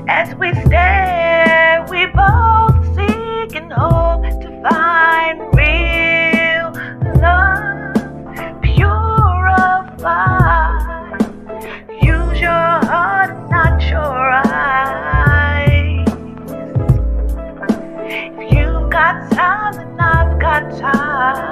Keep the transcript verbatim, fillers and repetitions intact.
As we stare, we both seek and hope to find real love, purified. Use your heart and not your eyes. If you've got time, then I've got time.